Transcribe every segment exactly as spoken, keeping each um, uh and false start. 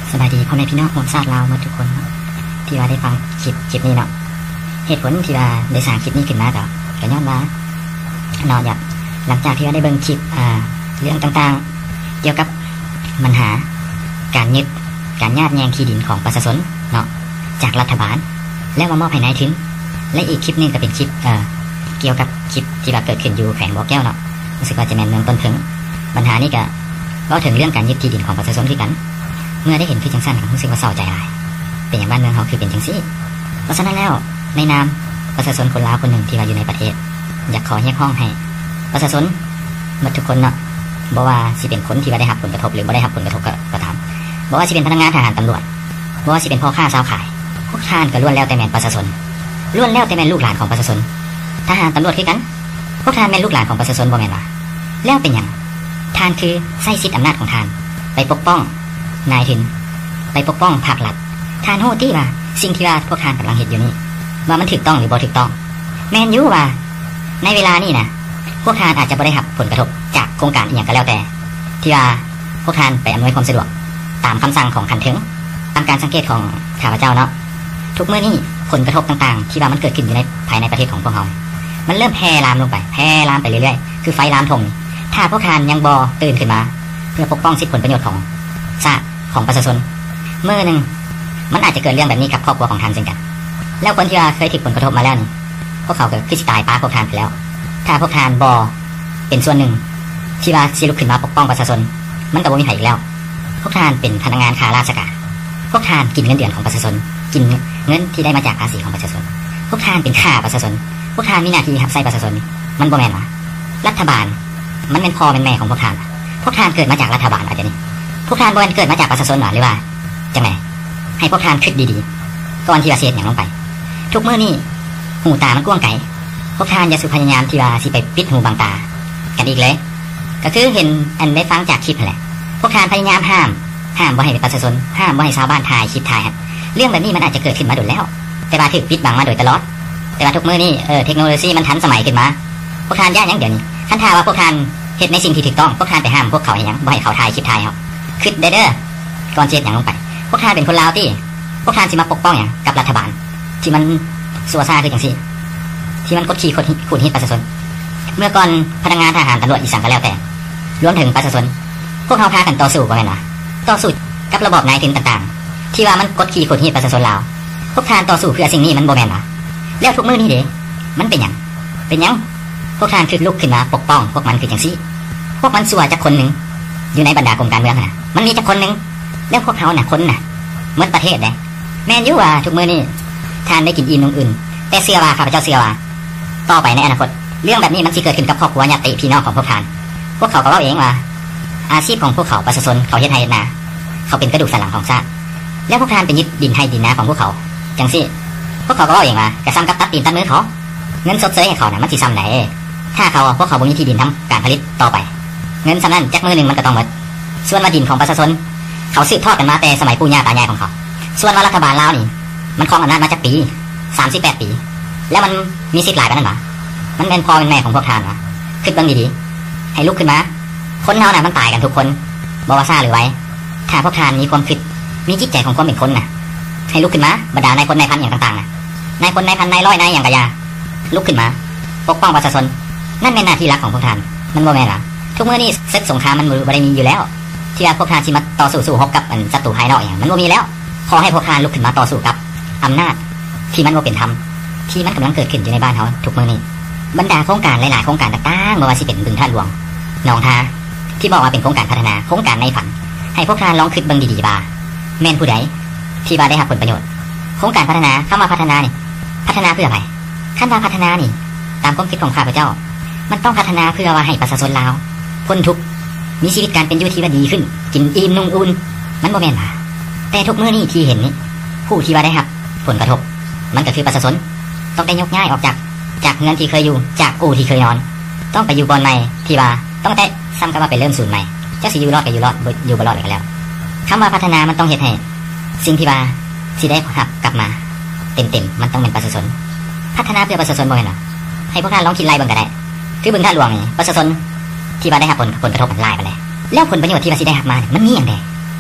สบายดีพ่อแม่พี่น้องคนชาติลาวหมดทุกคนที่ว่าได้ฟังคลิปคลิปนี้เนาะเหตุผลที่ว่าได้สร้างคลิปนี้ขึ้นมาก็ก็ย้อนว่าเนาะอยากหลังจากที่ว่าได้เบิ่งคลิปอ่าเรื่องต่างๆเกี่ยวกับปัญหาการยึดการญาติแยงที่ดินของประชาชนเนาะจากรัฐบาลแล้วมามอบให้นายถึงและอีกคลิปนึงก็เป็นคลิปเอ่อเกี่ยวกับคลิปที่ว่าเกิดขึ้นอยู่แขวงบ่อแก้วเนาะรู้สึกว่าจะแม่นเมืองต้นถึงปัญหานี้ก็ก็ถึงเรื่องการยึดที่ดินของประชาชนคือกันเมื่อได้เห็นคือจังสั้นรู้สึกว่าเศร้าใจหลายเป็นอย่างบ้านเมืองเขาคือเป็นจังซี่เพราะฉะนั้นแล้วในนามประชาชนคนลาวคนหนึ่งที่ว่าอยู่ในประเทศอยากขอเรียกร้องให้ประชาชนหมดทุกคนเนาะบอกว่าสิเป็นคนที่ว่าได้รับผลกระทบหรือไม่ได้รับผลกระทบก็ก็ตามบอกว่าสิเป็นพนักงานทหารตำรวจบอกว่าสิเป็นพ่อค้าชาวขายพวกท่านก็ล้วนแล้วแต่แม่นประชาชนล้วนแล้วแต่แม่นลูกหลานของประชาชนทหารตำรวจคือกันพวกท่านแม่นลูกหลานของประชาชนบ่แม่นว่าแล้วเป็นอย่างท่านคือใช้สิทธิอำนาจของท่านไปปกป้องนายทุนไปปกป้องภาครัฐท่านโหที่ว่าสิ่งที่ว่าพวกท่านกำลังเห็นอยู่นี่ว่ามันถูกต้องหรือบ่ถูกต้องแม่นอยู่ว่าในเวลานี้นะพวกท่านอาจจะบ่ได้รับผลกระทบจากโครงการอีกอย่างก็แล้วแต่ที่ว่าพวกท่านไปอำนวยความสะดวกตามคำสั่งของขันถึงตามการสังเกตของข้าพเจ้าเนาะทุกเมื่อนี้ผลกระทบต่างๆที่ว่ามันเกิดขึ้นอยู่ในภายในประเทศของพวกเรามันเริ่มแพร่ลามลงไปแพร่ลามไปเรื่อยๆคือไฟลามถมถ้าพวกท่านยังบ่ตื่นขึ้นมาเพื่อปกป้องสิทธิผลประโยชน์ของชาติของประชาชนเมื่อหนึ่งมันอาจจะเกิดเรื่องแบบนี้กับครอบครัวของท่านเช่นกันแล้วคนที่ว่าเคยถูกผลกระทบมาแล้วนี่พวกเขาก็คือสิตายป้าพวกท่านไปแล้วถ้าพวกท่านบ่เป็นส่วนหนึ่งที่ว่าสิลุกขึ้นมาปกป้องประชาชนมันก็บ่มีใครอีกแล้วพวกท่านเป็นพนักงานข้าราชการพวกท่านกินเงินเดือนของประชาชนกินเงินที่ได้มาจากภาษีของประชาชนพวกท่านเป็นข้าประชาชนพวกท่านมีหน้าที่รับใช้ประชาชนมันบ่แม่นว่ารัฐบาลมันเป็นพ่อเป็นแม่ของพวกท่านพวกท่านเกิดมาจากรัฐบาลอาจจะนี่พวกท่านบ่เกิดมาจากประชาชนหรอหรือว่าจังไงให้พวกท่านคิดดีๆก่อนที่จะเสียอย่างลงไปทุกมื้อนี้หูตามันกว้างไกลพวกท่านอย่าสุพยายามที่ว่าสิไปปิดหูบังตากันอีกเลยก็คือเห็นอันได้ฟังจากคลิปนั่นแหละพวกท่านพยายามห้ามห้ามบ่ให้ประชาชนห้ามบ่ให้ชาวบ้านถ่ายคลิปถ่ายเรื่องแบบนี้มันอาจจะเกิดขึ้นมาโดยแล้วแต่ว่าถูกปิดบังมาโดยตลอดแต่ว่าทุกมื้อนี้เออเทคโนโลยีมันทันสมัยขึ้นมาพวกท่านย่านยังเดี๋ยวนี้ท่านท่าว่าพวกท่านเฮ็ดในสิ่งที่ถูกต้องพวกท่านไปห้ามพวกเขาให้ยังบ่ให้เขาถ่ายคลิปถ่ายเฮาคิดเด้อเด้อก่อนเจ็ดอย่างลงไปพวกท่านเป็นคนลาวที่พวกท่านสิมาปกป้องอย่างกับรัฐบาลที่มันสัวซ่าคืออย่างซี่ที่มันกดขี่กดขูดหิดประชาชนเมื่อก่อนพนักงานทหารตำรวจอีสานก็แล้วแต่รวมถึงประชาชนพวกเขาพากันต่อสู้บ่แม่นว่าต่อสู้กับระบอบนายทุนต่างๆที่ว่ามันกดขี่ขูดหิดประชาชนลาวพวกท่านต่อสู้เพื่อสิ่งนี้มันบ่แม่นว่าแล้วทุกมื้อนี้เด้มันเป็นหยังเป็นหยังพวกท่านคือลุกขึ้นมาปกป้องพวกมันคือจังซี่พวกมันสัวจักคนนึงอยู่ในบรรดากรมการเมืองน่ะมันมีจักคนนึงแล้วพวกเขาน่ะคนน่ะหมดประเทศเด้แม่นอยู่ว่าทุกมื้อนี้ท่านได้กินอิ่มนมอื่นแต่เชื่อว่าข้าพเจ้าเชื่อว่าต่อไปในอนาคตเรื่องแบบนี้มันสิเกิดขึ้นกับครอบครัวญาติพี่น้องของพวกท่านพวกเขาก็เว้าเองว่าอาชีพของพวกเขาประชาชนเขาเฮ็ดให้นาเขาเป็นกระดูกสันหลังของชาติแล้วพวกท่านเป็นยึดดินให้ดินนาของพวกเขาจังซี่พวกเขาก็เว้าเองว่ากระซ้ำกับตัดตีนตัดมือเขาเงินสดเสยให้เขาน่ะมันสิซ้ำไหนถ้าเขาพวกเขาบ่มีที่ดินทำการผลิตต่อไปเงินซ้ำนั้นจักมือนึงมันก็ต้องหมดส่วนว่าดินของประชาชนเขาสืบทอดกันมาแต่สมัยปู่ย่าตายายของเขาส่วนว่ารัฐบาลลาวนี่มันครองอำนาจมาจากปีสามสิบแปดปีแล้วมันมีสิทธิ์หลายปานนั้นหรอมันเป็นพ่อเป็นแม่ของพวกท่านวะคิดเบิ่งดีๆให้ลุกขึ้นมาคนเฮาน่ะมันตายกันทุกคนบ่ว่าซ่าหรือไว้ถ้าพวกท่านมีความคิดมีจิตใจของความเป็นคนน่ะให้ลุกขึ้นมาบรรดานายพลนายพันอย่างต่างๆน่ะนายพลนายพันนายร้อยนายอย่างกะยาลุกขึ้นมาปกป้องประชาชนนั่นเป็นหน้าที่หลักของพวกท่านมันบ่แม่นหรอทุกมื้อนี้ศึกสงครามมันบ่ได้มีอยู่แล้วที่ว่าพวกท่านสิมาต่อสู้สู้รบกับอันศัตรูภายนอกอย่างมันบ่มีแล้วขอให้พวกท่านลุกขึ้นมาต่อสู้กับอำนาจที่มันบ่เป็นธรรมที่มันกำลังเกิดขึ้นอยู่ในบ้านเฮาทุกมื้อนี้บรรดาโครงการหลายๆโครงการต่างๆบ่ว่าสิเป็นบึงท่าหลวงหนองทาที่บอกว่าเป็นโครงการพัฒนาโครงการในฝันให้พวกท่านลองคิดเบิ่งดีๆว่าแม่นผู้ใดที่ว่าได้รับผลประโยชน์โครงการพัฒนาคำว่าพัฒนานี่พัฒนาเพื่ออะไรคันว่าพัฒนานี่ตามความคิดของข้าพเจ้ามันต้องพัฒนาเพื่อว่าให้ประชาชนลาวพ้นทุกข์มีชีวิตการเป็นอยู่ที่ว่าดีขึ้นกินอิ่มนุ่งอุ่นมันบ่แม่นว่าแต่ทุกมื้อนี้ที่เห็นนี่ผู้ที่ว่าได้รับผลกระทบมันก็คือประชาชนต้องได้ยกย้ายออกจากจากเงินที่เคยอยู่จากอู่ที่เคยนอนต้องไปอยู่บอนใหม่ที่ว่าต้องแต่ซ้ำกับว่าไปเริ่มศูนย์ใหม่เจ้าสิอยู่รอดก็อยู่รอดอยู่บ่รอดเลยก็แล้วคำว่าพัฒนามันต้องเฮ็ดให้สิ่งที่ว่าสิได้รับกลับมาเต็มๆมันต้องเป็นประชาชนพัฒนาเพื่อประชาชนบ่แม่นหรอให้พวกท่านลองคิดไล่เบิ่งก็ได้คือบึงท่าหลวงนี่ประชาชนที่ว่าได้รับผลผลกระทบมันหลายไปเลยแล้วผลประโยชน์ที่ว่าสิได้รับมามันมีหยังแด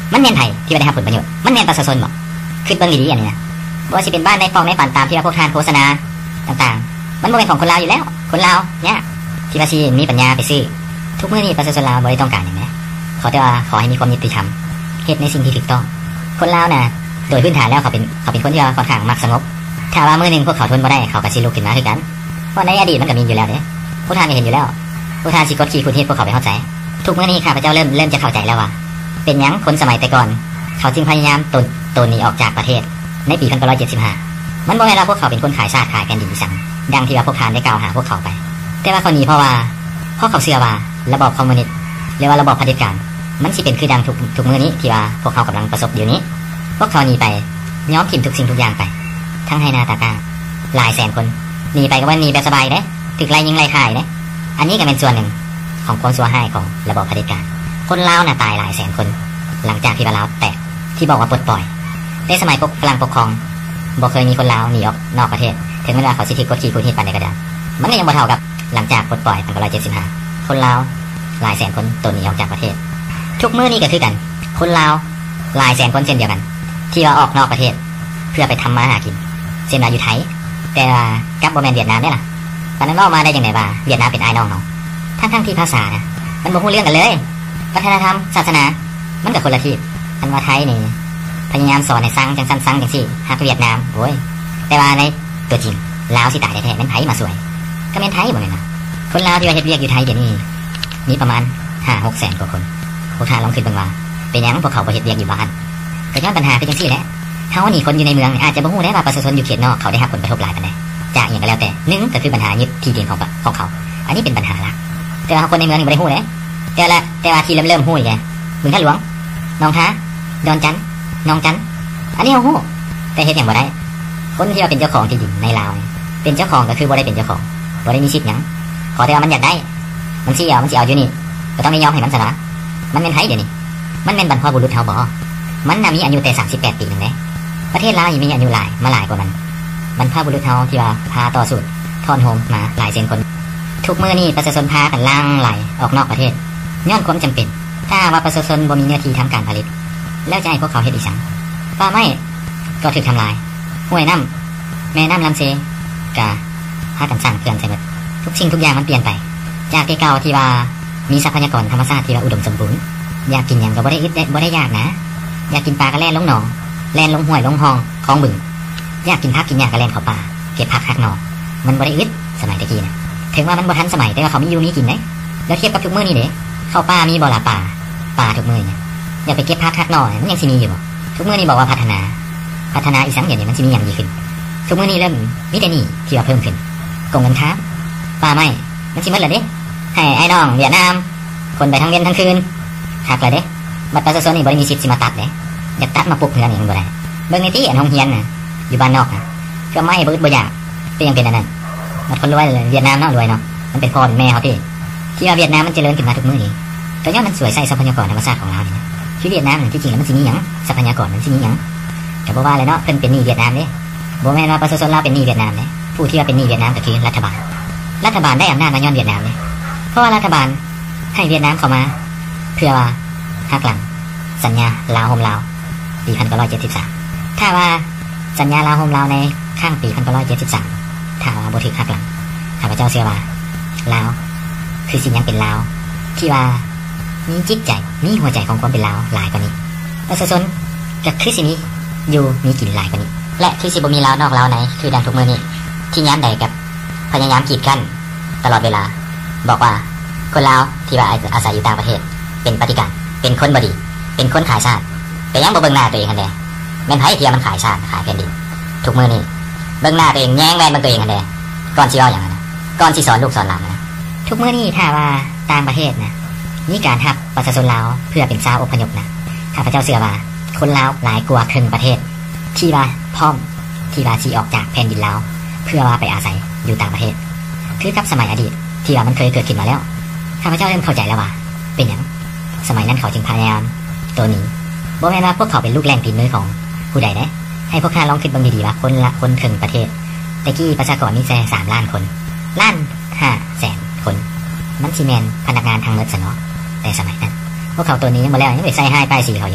มันแม่นไผที่ได้รับผลประโยชน์มันแม่นประชาชนบ่คิดเบิ่งดีๆอันนี้นะบ่ว่าสิเป็นบ้านในฟองในฝันตามที่ว่าพวกทานโฆษณาต่างๆมันบ่เป็นของคนลาวอยู่แล้วคนลาวเนี่ยที่ว่าสิมีปัญญาไปซื้อทุกมื้อนี้ประชาชนลาวบ่ได้ต้องการอย่างนี้ขอแต่ว่าขอให้มีความยุติธรรมเฮ็ดในสิ่งที่ถูกต้องคนลาวน่ะโดยพื้นฐานแล้วเขาเป็นเขาเป็นคนที่ค่อนข้างมักสงบถ้าว่ามื้อนึงพวกเขาทนบ่ได้เขาก็สิลุกขึ้นมาคือกันเพราะในอดีตมันก็มีอยู่แล้วเด้พวกท่านก็เห็นอยู่แล้วพวกท่านสิกดขี่คุณเฮ็ดพวกเขาไปเข้าใจทุกมื้อนี้ข้าพเจ้าเริ่มเริ่มจะเข้าใจแล้วว่าเป็นหยังคนสมัยแต่ก่อนเขาจึงพยายามตนตนหนีออกจากประเทศในปีหนึ่งพันเก้าร้อยเจ็ดสิบห้ามันบ่แม่นว่าพวกเขาเป็นคนขายชาติขายแผ่นดินสั่งดังที่ว่าพวกท่านได้กล่าวหาพวกเขาไปแต่ว่าเขาหนีเพราะว่าเพราะเขาเชื่อว่าระบอบคอมมิวนิสต์หรือว่าระบอบเผด็จการมันสิเป็นคือดังทุกทุกมื้อนี้ที่ว่าพวกเขากำลังประสบอยู่นี้พวกเขาหนีไปยอมทิ้งทุกสิ่งทุกอย่างไปทั้งให้นาตากาหลายแสนคนหนีไปก็ว่าหนีแบบสบายเด้ถึกไล่ยิงไล่ฆ่าเด้อันนี้ก็เป็นส่วนหนึ่งของความชั่วร้ายของระบอบเผด็จการคนลาวน่ะตายหลายแสนคนหลังจากที่ว่าลาวแตกที่บอกว่าปลดปล่อยในสมัยพวกฝรั่งปกครองบ่เคยมีคนลาวหนีออกนอกประเทศถึงแม้ว่าเขาสิถือกดขี่คุณเฮ็ดปานใดก็ตามมันก็ยังบ่เท่ากับหลังจากปลดปล่อยหนึ่งพันเก้าร้อยเจ็ดสิบห้าคนลาวหลายแสนคนตนหนีออกจากประเทศทุกมื้อนี้ก็คือกันคนลาวหลายแสนคนเช่นเดียวกันที่ว่าออกนอกประเทศเพื่อไปทำมาหากินเช่นว่าอยู่ไทยแต่ว่ากับบ่แม่นเวียดนามเด้ล่ะปานนั้นเว้ามาได้จังได๋ว่าเวียดนามเป็นอ้ายน้องเฮาทั้งๆที่ภาษานะมันบ่ฮู้เรื่องกันเลยวัฒนธรรมศาสนามันก็คนละที่อันว่าไทยนี่พยายามสอนให้ซังจังซั่นซังจังซี่ฮักเวียดนามโอ้ยแต่ว่าในตัวจริงลาวสิตายแท้ๆแม่นไผมาสวยก็แม่นไทยบ่แม่นนะคนลาวที่ว่าเฮ็ดเวียกอยู่ไทยเดี๋ยวนี้มีประมาณ ห้าหก แสนกว่าคนพวกท่านลองคิดเบิ่งว่าเป็นหยังพวกเขาบ่เฮ็ดเวียกอยู่บ้านก็ย้อนปัญหาคือจังซี่แหละเฮานี่คนอยู่ในเมืองอาจจะบ่ฮู้ได้ว่าประชาชนอยู่เขตนอกเขาได้รับผลกระทบหลายปานใดจากอีหยังก็แล้วแต่หนึ่งก็คือปัญหายึดที่ดินของของเขาอันนี้เป็นปัญหาหลักแต่ว่าคนในเมืองนี่บ่ได้ฮู้เด้แต่ละแต่ว่าที่เริ่มๆฮู้อีกไงบึงท่าหลวงหนองท้าดอนจันหนองจันอันนี้เฮาฮู้แต่เฮ็ดหยังบ่ได้คนที่ว่าเป็นเจ้าของที่ดินในลาวเป็นเจ้าของก็คือบ่ได้เป็นเจ้าของบ่ได้มีสิทธิ์หยังขอแต่ว่ามันอยากได้มันสิเอามันสิเอาอยู่นี่ก็ต้องไม่ยอมให้มันซะนะมันเป็นไผเดี๋ยวนี้มันเป็นบรรพบุรุษเฮาบ่มันน่ะมีอายุแต่สามสิบแปดปีนึงเด้ประเทศลาวมีอายุหลายมาหลายกว่ามันบรรพบุรุษเฮาที่ว่าพาต่อสู้ทอนโฮมมาหลายแสนคนทุกมื้อนี้ประชาชนพากันล่างไหลออกนอกประเทศย้อนความจำเป็นถ้าว่าประชาชนบ่มีเนื้อที่ทำการผลิตแล้วจะให้พวกเขาเฮ็ดอีสังป่าไม้ก็ถูกทำลายห้วยน้ำแม่น้ำลำเซก็พากันสร้างเขื่อนใส่หมดทุกสิ่งทุกอย่างมันเปลี่ยนไปจากที่เก่าที่ว่ามีทรัพยากรธรรมชาติที่ว่าอุดมสมบูรณ์อยากกินหยังก็บ่ได้อึดบ่ได้ยากนะอยากกินปลาก็แล่นลงหนองแล่นลงห้วยลงคลองคลองบึงอยากกินผักกินหญ้าก็แล่นเข้าป่าเก็บผักหักหน่อมันบ่ได้อึดสมัยตะกี้นะถึงว่ามันบ่ทันสมัยแต่ว่าเขามีอยู่มีกินเด้แล้วเทียบกับทุกมื้อนี้เด้เข้าป่ามีบ่ล่ะป่าป่าทุกมื้อเนี่ยอยากไปเก็บผักหักหน่อมันยังสิมีอยู่บ่ทุกมื้อนี้บอกว่าพัฒนาพัฒนาอีสังเดี๋ยวนี้มันสิมีหยังดีขึ้นทุกมื้อนี้เริ่มมีแต่นี่ที่ว่าเพิ่มขึ้นกงกันค้าป่าไม้มันสิหมดแล้วเด้ให้ไอ้น้องเวียดนามคนไปทั้งเวียนทั้งคืนหักเลยเด้บัดประชาชนนี่บ่ได้มีสิทธิ์สิมาตัดเด้อยากตัดมาปลูกเฮือนนี่มันบ่ได้เบิ่งในที่อันโรงเรียนน่ะอยู่บ้านนอกนะก็ไม่บ่อึดบ่อยากเป็นยังเป็นอันนั้นบัดคนรวยเวียดนามเนาะรวยเนาะมันเป็นพ่อเป็นแม่เขาที่ที่ว่าเวียดนามมันเจริญขึ้นมาทุกมื้อนี้ก็ย้อนมันสวยใส่ทรัพยากรธรรมชาติของเรานี่นะที่เวียดนามที่จริงแล้วมันสิมีหยังทรัพยากรมันสิมีหยังก็บ่ว่าเลยเนาะเพิ่นเป็นหนี้เวียดนามเด้บ่แม่นว่าประชาชนลาวเป็นหนี้เวียดนามเด้ผู้ที่ว่าเป็นหนี้เวียดนามก็คือรัฐบาลรัฐบาลได้อำนาจมาย้อนเวียดนามเด้เพราะว่ารัฐบาลให้เวียดนามเข้ามาเพื่อว่าหักหลังสัญญาลาวโฮมลาวปีหนึ่งพันเก้าร้อยเจ็ดสิบสามถ้าว่าสัญญาลาวโฮมลาวในข้างปีหนึ่งพันเก้าร้อยเจ็ดสิบสามถ้าว่าบ่ถูกหักหลังข้าพเจ้าเชื่อว่าลาวคือสิ่งยังเป็นลาวที่ว่ามีจิตใจมีหัวใจของความเป็นลาวหลายกว่านี้ประชาชนก็คือสิมีอยู่มีกินหลายกว่านี้และคือสิบ่มีลาวนอกลาวไหนคือดังทุกมื้อนี้ที่ย้ำใดกับพยายามกีดกั้นตลอดเวลาบอกว่าคนลาวที่ว่าอาศัยอยู่ต่างประเทศเป็นปฏิการเป็นคนบดีเป็นคนขายชาติแต่ยังบ่เบิ่งหน้าตัวเองกันแน่แม่นไผที่มันขายชาติขายแผ่นดินทุกมื้อนี้เบิ่งหน้าตัวเองแย้งแวนเบิ่งตัวเองกันแน่ก่อนสิเว้าหยังนะก่อนสิสอนลูกสอนหลานนะทุกมื้อนี้ถ้าว่าต่างประเทศนะมีการรับประชาชนลาวเพื่อเป็นชาวอพยพนะข้าพเจ้าเชื่อว่าคนลาวหลายกว่าครึ่งประเทศที่ว่าพร้อมที่ว่าสิออกจากแผ่นดินลาวเพื่อว่าไปอาศัยอยู่ต่างประเทศคือกับสมัยอดีตที่ว่ามันเคยเกิดขึ้นมาแล้วข้าพเจ้าเริ่มเข้าใจแล้วว่าเป็นหยังสมัยนั้นเขาจึงพยายามตัวนี้บ่แม่นว่าพวกเขาเป็นลูกแรงปีนมือของผู้ใดนะให้พวกข้าลองคิดเบิ่งดีๆว่าคนละคนครึ่งประเทศแต่กี้ประชากรมีแค่สามล้านคนล้านห้าแสนคนมันสิแม่นพนักงานทางเมิดซะเนาะแต่สมัยนั้นพวกเขาตัวนี้ยังบ่แล้วยังไปใส่ให้ป้ายสีเขาอยู่นี่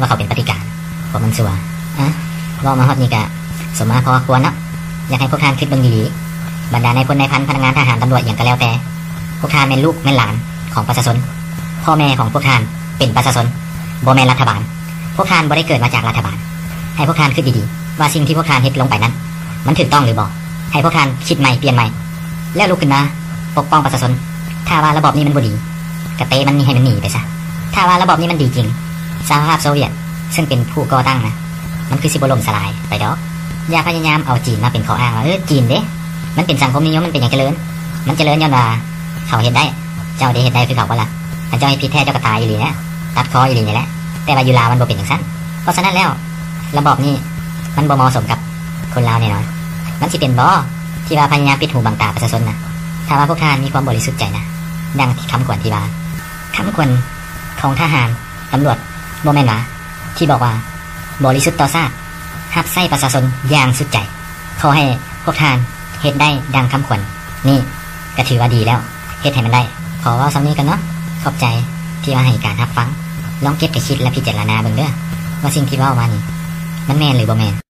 ว่าเขาเป็นปฏิการพวกมันสัวอ่ะว่ามาฮอดนี่กะสมมาพอควรเนาะอยากให้พวกท่านคิดเบิ่งดีๆบรรดาในพลในพันพนักงานทหารตำรวจอย่างก็แล้วแต่พวกท่านเป็นลูกเป็นหลานของประชาชนพ่อแม่ของพวกท่านเป็นประชาชนบ่แม่นรัฐบาลพวกท่านบ่ได้เกิดมาจากรัฐบาลให้พวกท่านคิดดีๆว่าสิ่งที่พวกท่านเฮ็ดลงไปนั้นมันถูกต้องหรือบ่ให้พวกท่านคิดใหม่เปลี่ยนใหม่แล้วลุกขึ้นมาปกป้องประชาชนถ้าว่าระบอบนี้มันบ่ดีกระเตมันนี่ให้มันหนีไปซะถ้าว่าระบอบนี้มันดีจริงสหภาพโซเวียตซึ่งเป็นผู้ก่อตั้งนะมันคือสิบ่ล่มสลายไปดอกอย่าพยายามเอาจีนมาเป็นข้ออ้างว่าเออจีนเด้มันเป็นสังคมนิยมมันเป็นอย่างเจริญมันเจริญย้อนว่าเขาเฮ็ดได้เจ้าได้เฮ็ดได้คือเขาบ่ล่ะถ้าเจ้าเฮ็ดผิดแท้เจ้าก็ตายอีหลีนะตัดคออีหลีนี่แหละแต่ว่าอยู่ลาวมันบ่เป็นอย่างนั้นเพราะฉะนั้นแล้วระบอบนี้มันบ่เหมาะสมกับคนลาวแน่นอนมันสิเป็นบ่ที่ว่าพยายามปิดหูบังตาประชาชนนะถ้าว่าพวกท่านมีความบริสุทธิ์ใจนะดังที่คำขวัญที่ว่าคำขวัญของทหารตำรวจบ่แม่นว่าที่บอกว่าบริสุทธิ์ต่อชาติรับใช้ประชาชนอย่างสุดใจขอให้พวกท่านเฮ็ดได้ดังคำขวัญนี่ก็ถือว่าดีแล้วเฮ็ดให้มันได้ขอว่าสำนี้กันเนาะขอบใจที่มาให้การรับฟังลองเก็บไปคิดและพิจารณาเบิ่งเด้อว่าสิ่งที่เว้ามานี่มันแม่นหรือบ่แม่น